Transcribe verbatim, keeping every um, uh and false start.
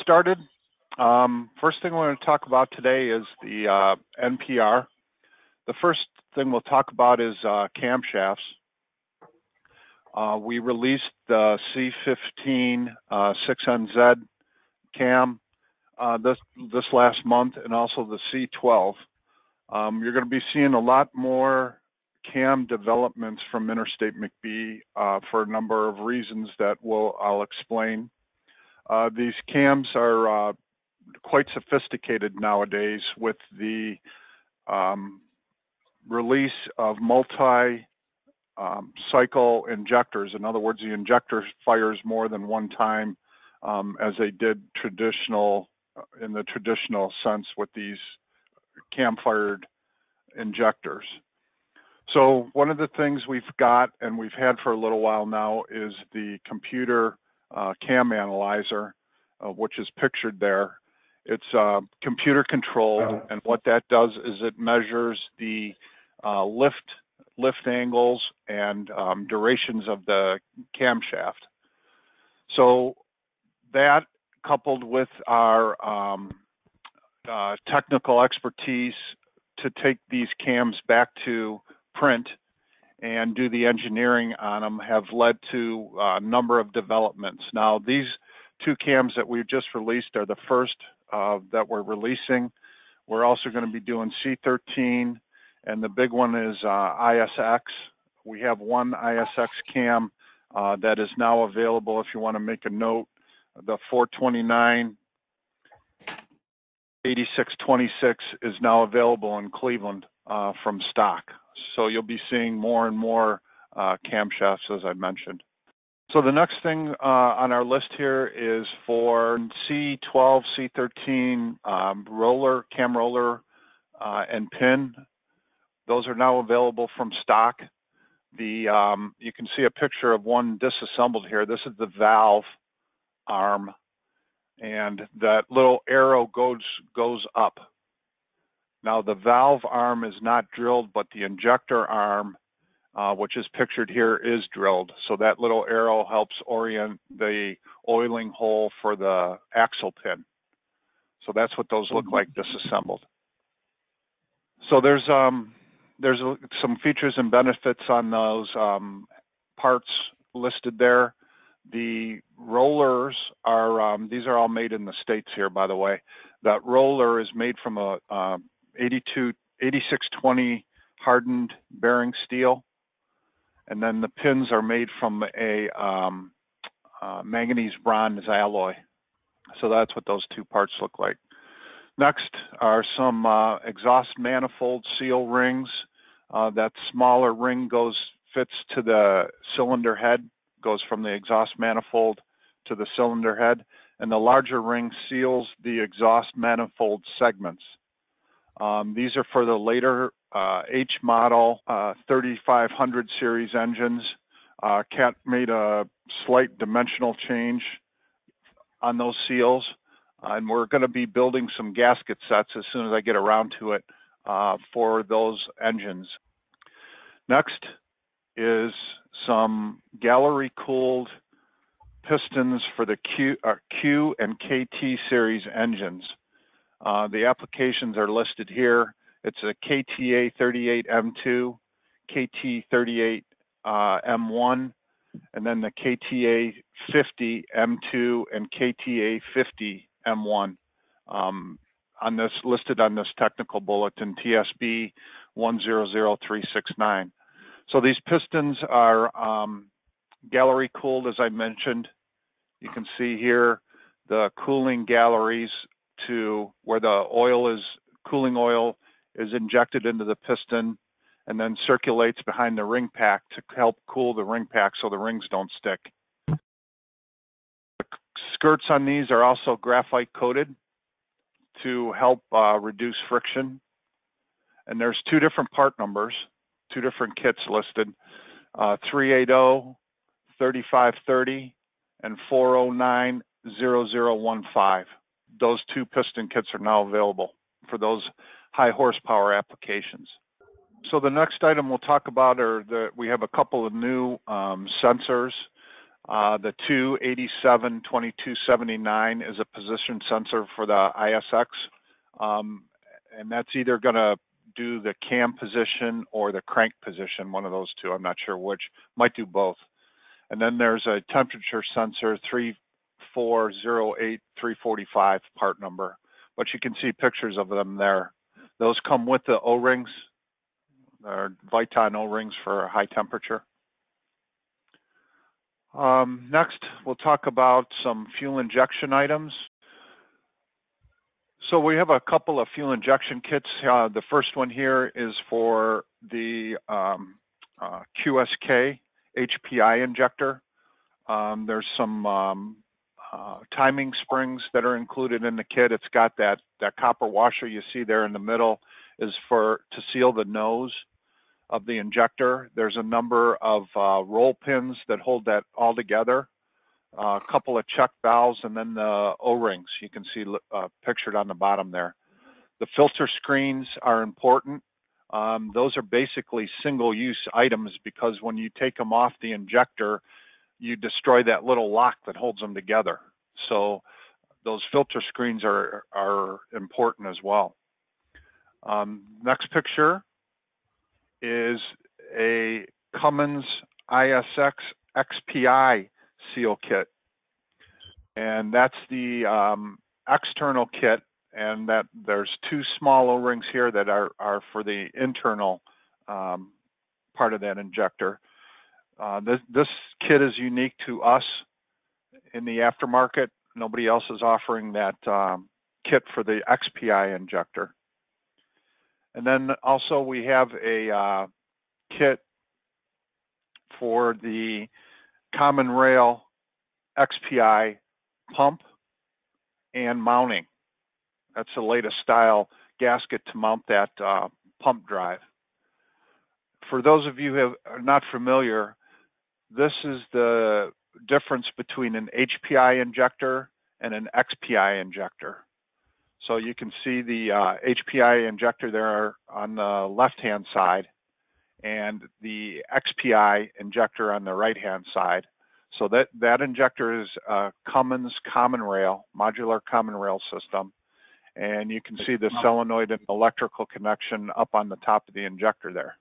started. Um, first thing we're going to talk about today is the uh, N P R. The first thing we'll talk about is uh, camshafts. Uh, we released the C fifteen uh, six N Z cam uh, this this last month, and also the C twelve. Um, you're going to be seeing a lot more cam developments from Interstate-McBee uh, for a number of reasons that we'll, I'll explain. Uh, these cams are uh, quite sophisticated nowadays with the um, release of multi um, cycle injectors. In other words, the injector fires more than one time um, as they did traditional, in the traditional sense with these cam-fired injectors. So one of the things we've got and we've had for a little while now is the computer uh, cam analyzer, uh, which is pictured there. It's uh, computer controlled, oh. and what that does is it measures the uh, lift lift angles and um, durations of the camshaft. So that, coupled with our um, uh, technical expertise to take these cams back to print and do the engineering on them, have led to a number of developments. Now, these two cams that we've just released are the first uh, that we're releasing. We're also going to be doing C thirteen, and the big one is uh, I S X. We have one I S X cam uh, that is now available if you want to make a note. The four twenty-nine eighty-six twenty-six is now available in Cleveland uh, from stock. So you'll be seeing more and more uh, camshafts, as I mentioned. So the next thing uh, on our list here is for C twelve, C thirteen um, roller, cam roller, uh, and pin. Those are now available from stock. The um, you can see a picture of one disassembled here. This is the valve arm, and that little arrow goes goes up. Now the valve arm is not drilled, but the injector arm, uh, which is pictured here, is drilled. So that little arrow helps orient the oiling hole for the axle pin. So that's what those look like disassembled. So there's um, there's some features and benefits on those um, parts listed there. The rollers are, um, these are all made in the States here, by the way. That roller is made from a uh, eighty-two, eighty-six twenty hardened bearing steel. And then the pins are made from a um, uh, manganese bronze alloy. So that's what those two parts look like. Next are some uh, exhaust manifold seal rings. Uh, that smaller ring goes, fits to the cylinder head, goes from the exhaust manifold to the cylinder head, and the larger ring seals the exhaust manifold segments. Um, these are for the later uh, H model uh, thirty-five hundred series engines. Uh, Cat made a slight dimensional change on those seals, uh, and we're going to be building some gasket sets as soon as I get around to it uh, for those engines. Next is some gallery cooled pistons for the Q, uh, Q and K T series engines. Uh, the applications are listed here. It's a K T A thirty-eight M two, K T thirty-eight uh, M one, and then the K T A fifty M two and K T A fifty M one. Um, on this, listed on this technical bulletin, T S B one zero zero three six nine. So these pistons are um, gallery cooled, as I mentioned. You can see here the cooling galleries to where the oil is, cooling oil is injected into the piston and then circulates behind the ring pack to help cool the ring pack so the rings don't stick. The skirts on these are also graphite coated to help uh, reduce friction. And there's two different part numbers, two different kits listed, uh, three eighty, thirty-five thirty, and four oh nine, zero zero one five. Those two piston kits are now available for those high horsepower applications. So the next item we'll talk about are the, we have a couple of new um, sensors. Uh, the two eighty-seven twenty-two seventy-nine is a position sensor for the I S X, um, and that's either going to do the cam position or the crank position, one of those two. I'm not sure which. Might do both. And then there's a temperature sensor, three four zero eight three forty-five part number, but you can see pictures of them there. Those come with the O-rings. They're Viton O-rings for high temperature. Um, next, we'll talk about some fuel injection items. So we have a couple of fuel injection kits. Uh, the first one here is for the um, uh, Q S K H P I Injector. Um, there's some um, uh, timing springs that are included in the kit. It's got that, that copper washer you see there in the middle is for to seal the nose of the injector. There's a number of uh, roll pins that hold that all together. Uh, a couple of check valves, and then the O-rings you can see uh, pictured on the bottom there. The filter screens are important. Um, those are basically single-use items because when you take them off the injector, you destroy that little lock that holds them together. So those filter screens are, are important as well. Um, next picture is a Cummins I S X X P I seal kit, and that's the um, external kit, and that there's two small O-rings here that are, are for the internal um, part of that injector. Uh, this, this kit is unique to us in the aftermarket. Nobody else is offering that um, kit for the X P I injector. And then also we have a uh, kit for the common rail X P I pump and mounting. That's the latest style gasket to mount that uh, pump drive. For those of you who have, are not familiar, this is the difference between an H P I injector and an X P I injector. So you can see the uh, H P I injector there on the left-hand side and the X P I injector on the right-hand side. So that, that injector is a Cummins common rail, modular common rail system. And you can see the solenoid and electrical connection up on the top of the injector there.